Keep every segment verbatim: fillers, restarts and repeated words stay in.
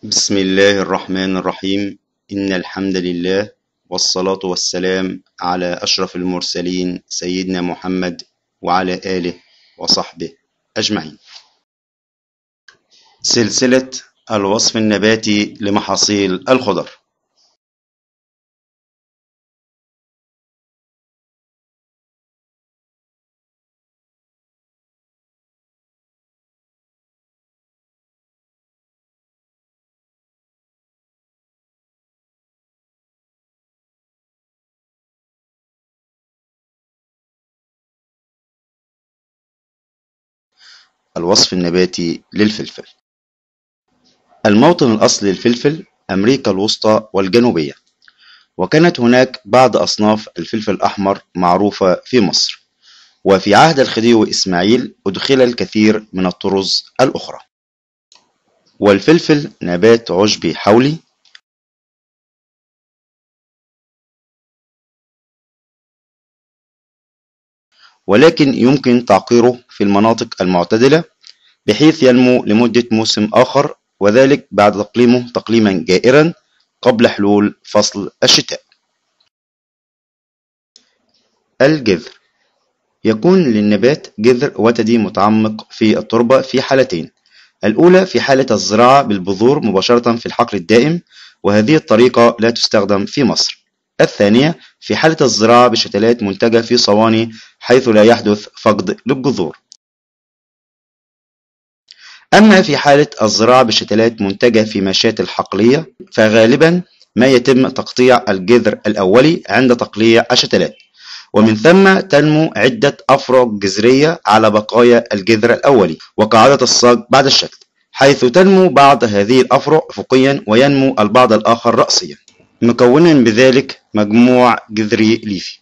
بسم الله الرحمن الرحيم. إن الحمد لله والصلاة والسلام على أشرف المرسلين سيدنا محمد وعلى آله وصحبه أجمعين. سلسلة الوصف النباتي لمحاصيل الخضر. الوصف النباتي للفلفل. الموطن الأصلي للفلفل أمريكا الوسطى والجنوبية، وكانت هناك بعض أصناف الفلفل الأحمر معروفة في مصر، وفي عهد الخديوي إسماعيل أدخل الكثير من الطرز الأخرى. والفلفل نبات عشبي حولي، ولكن يمكن تعقيره في المناطق المعتدلة بحيث ينمو لمدة موسم آخر، وذلك بعد تقليمه تقليما جائرا قبل حلول فصل الشتاء. الجذر. يكون للنبات جذر وتدي متعمق في التربة في حالتين: الأولى في حالة الزراعة بالبذور مباشرة في الحقل الدائم، وهذه الطريقة لا تستخدم في مصر. الثانية في حالة الزراعة بشتلات منتجة في صواني حيث لا يحدث فقد للجذور. أما في حالة الزراعة بشتلات منتجة في مشات الحقلية فغالبا ما يتم تقطيع الجذر الأولي عند تقليع الشتلات، ومن ثم تنمو عدة أفرع جذرية على بقايا الجذر الأولي وقاعدة الساق بعد الشكل، حيث تنمو بعض هذه الأفرع أفقيا وينمو البعض الآخر رأسيا، مكونا بذلك مجموع جذري ليفي.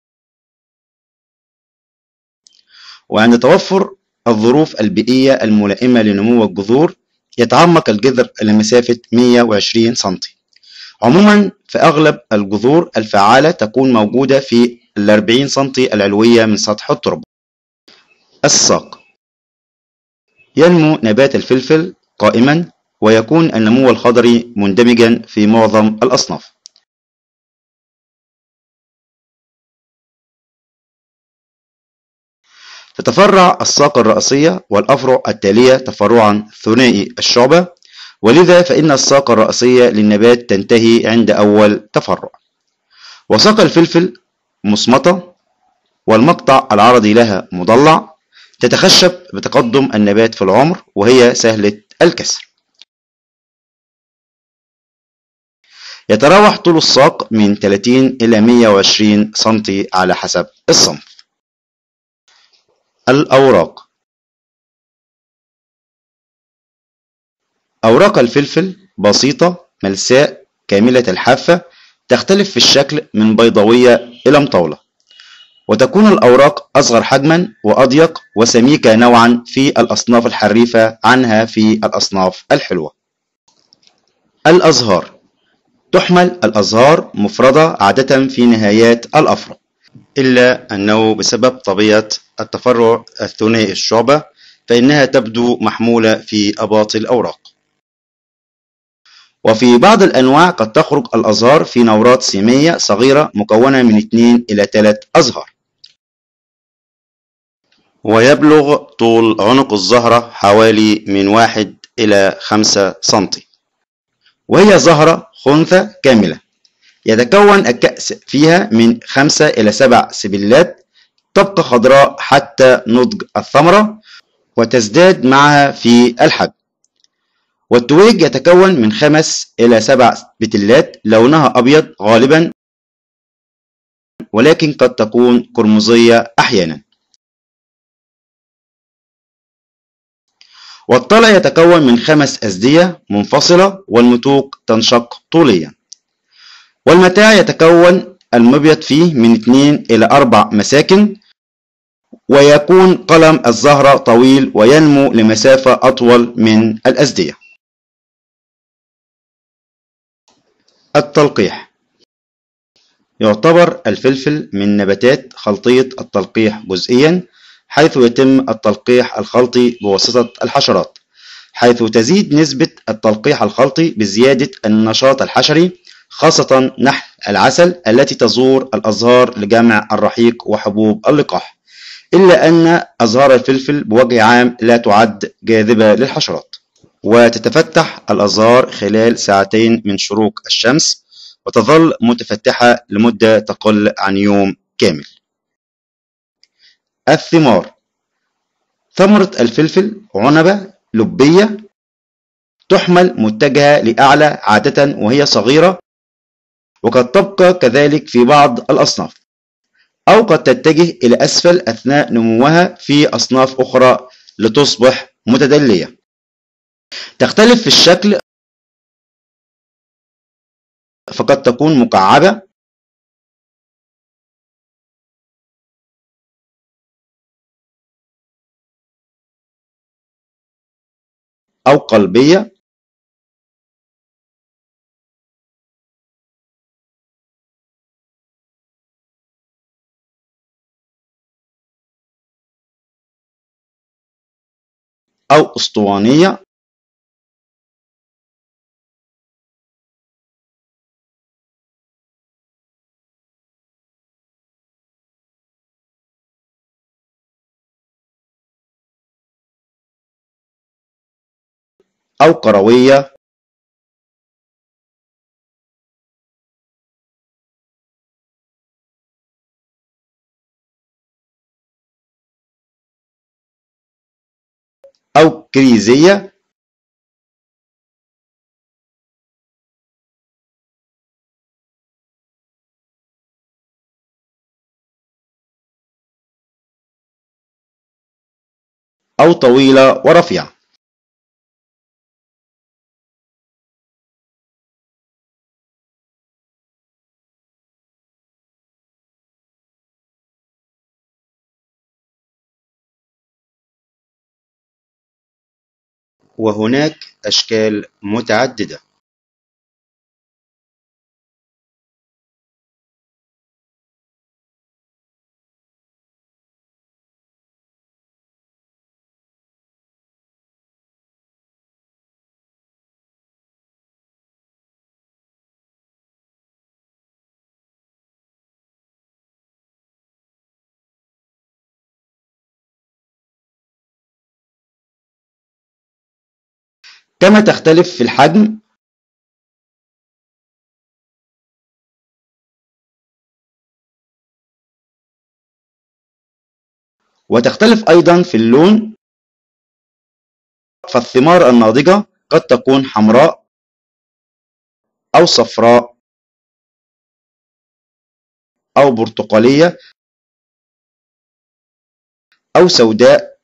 وعند توفر الظروف البيئية الملائمة لنمو الجذور يتعمق الجذر لمسافة مئة وعشرين سنتي. عموما فأغلب الجذور الفعالة تكون موجودة في الأربعين سنتي العلوية من سطح التربة. الساق. ينمو نبات الفلفل قائما، ويكون النمو الخضري مندمجا في معظم الأصناف. تتفرع الساق الرئيسية والأفرع التالية تفرعا ثنائي الشعبة، ولذا فإن الساق الرئيسية للنبات تنتهي عند أول تفرع. وساق الفلفل مصمتة، والمقطع العرضي لها مضلع، تتخشب بتقدم النبات في العمر وهي سهلة الكسر. يتراوح طول الساق من ثلاثين إلى مئة وعشرين سنتي على حسب الصنف. الأوراق. أوراق الفلفل بسيطة ملساء كاملة الحافة، تختلف في الشكل من بيضاوية إلى مطولة، وتكون الأوراق أصغر حجما وأضيق وسميكة نوعا في الأصناف الحريفة عنها في الأصناف الحلوة. الأزهار. تحمل الأزهار مفردة عادة في نهايات الأفرع، إلا أنه بسبب طبيعة التفرع الثنائي الشعبة فإنها تبدو محمولة في أباطي الأوراق. وفي بعض الأنواع قد تخرج الأزهار في نورات سيمية صغيرة مكونة من اثنين إلى ثلاث أزهار. ويبلغ طول عنق الزهرة حوالي من واحد إلى خمسة سنتي، وهي زهرة خنثى كاملة. يتكون الكأس فيها من خمسة إلى سبع سبلات، تبقى خضراء حتى نضج الثمرة وتزداد معها في الحجم. والتويج يتكون من خمس إلى سبع بتلات لونها أبيض غالبا، ولكن قد تكون قرمزية أحيانا. والطلع يتكون من خمس أزدية منفصلة، والمتوق تنشق طوليا. والمتاع يتكون المبيض فيه من اثنين إلى أربع مساكن، ويكون قلم الزهرة طويل وينمو لمسافة أطول من الأزدية. التلقيح. يعتبر الفلفل من نباتات خلطية التلقيح جزئيا، حيث يتم التلقيح الخلطي بواسطة الحشرات، حيث تزيد نسبة التلقيح الخلطي بزيادة النشاط الحشري، خاصة نحل العسل التي تزور الأزهار لجمع الرحيق وحبوب اللقاح، إلا أن أزهار الفلفل بوجه عام لا تعد جاذبة للحشرات، وتتفتح الأزهار خلال ساعتين من شروق الشمس، وتظل متفتحة لمدة تقل عن يوم كامل. الثمار: ثمرة الفلفل عنبة لبية، تحمل متجهة لأعلى عادة وهي صغيرة، وقد تبقى كذلك في بعض الأصناف، أو قد تتجه إلى أسفل أثناء نموها في أصناف أخرى لتصبح متدلية. تختلف في الشكل، فقد تكون مكعبة أو قلبية أو أسطوانية أو كروية أو كريزية أو طويلة ورفيعة. وهناك أشكال متعددة. كما تختلف في الحجم وتختلف أيضا في اللون، فالثمار الناضجة قد تكون حمراء أو صفراء أو برتقالية أو سوداء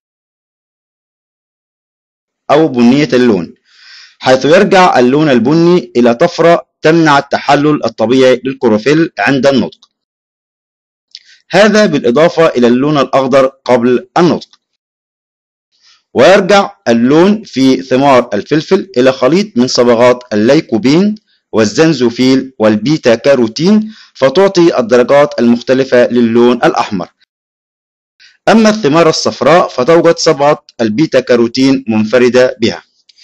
أو بنية اللون، حيث يرجع اللون البني إلى طفرة تمنع التحلل الطبيعي للكلوروفيل عند النضج، هذا بالإضافة إلى اللون الأخضر قبل النضج. ويرجع اللون في ثمار الفلفل إلى خليط من صبغات الليكوبين والزنزوفيل والبيتا كاروتين، فتعطي الدرجات المختلفة للون الأحمر. أما الثمار الصفراء فتوجد صبغة البيتا كاروتين منفردة بها.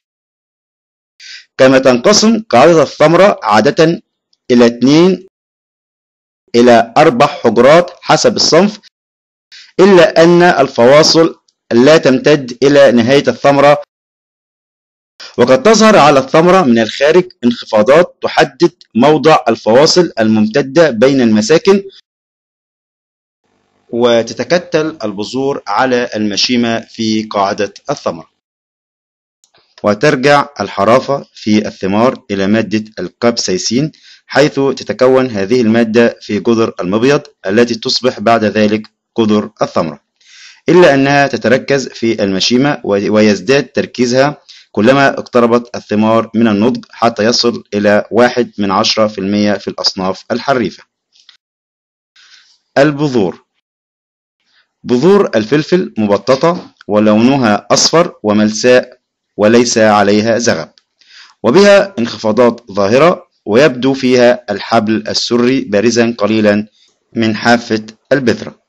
كما تنقسم قاعدة الثمرة عادة إلى اثنين إلى أربع حجرات حسب الصنف، إلا أن الفواصل لا تمتد إلى نهاية الثمرة، وقد تظهر على الثمرة من الخارج انخفاضات تحدد موضع الفواصل الممتدة بين المساكن، وتتكتل البذور على المشيمة في قاعدة الثمرة. وترجع الحرافة في الثمار إلى مادة الكابسايسين، حيث تتكون هذه المادة في جذر المبيض التي تصبح بعد ذلك جذر الثمرة، إلا أنها تتركز في المشيمة ويزداد تركيزها كلما اقتربت الثمار من النضج، حتى يصل إلى واحد من عشرة في المئة في الأصناف الحريفة. البذور: بذور الفلفل مبططة ولونها أصفر وملساء وليس عليها زغب، وبها انخفاضات ظاهرة، ويبدو فيها الحبل السري بارزا قليلا من حافة البذرة.